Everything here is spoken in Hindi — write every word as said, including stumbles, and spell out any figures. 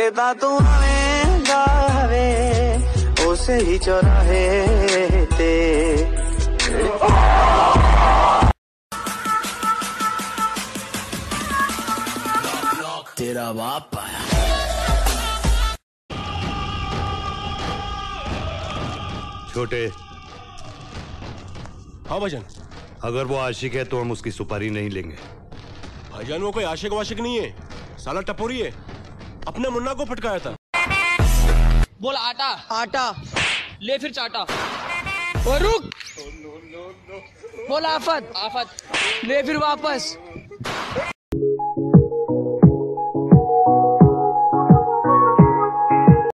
ਤਾਂ ਤੂੰ ਆਵੇਂਗਾ ਵੇ ਉਸੇ ਹੀ ਚੌਰਾਹੇ ਤੇ तेरा बाप आया। छोटे, हाँ भाईजान। अगर वो आशिक है तो हम उसकी सुपारी नहीं लेंगे। भाईजान वो कोई आशिक वाशिक नहीं है, साला टपोरी है, अपने मुन्ना को फटकाया था। बोल आटा आटा ले फिर चाटा और रुक। बोल आफत आफत ले फिर वापस।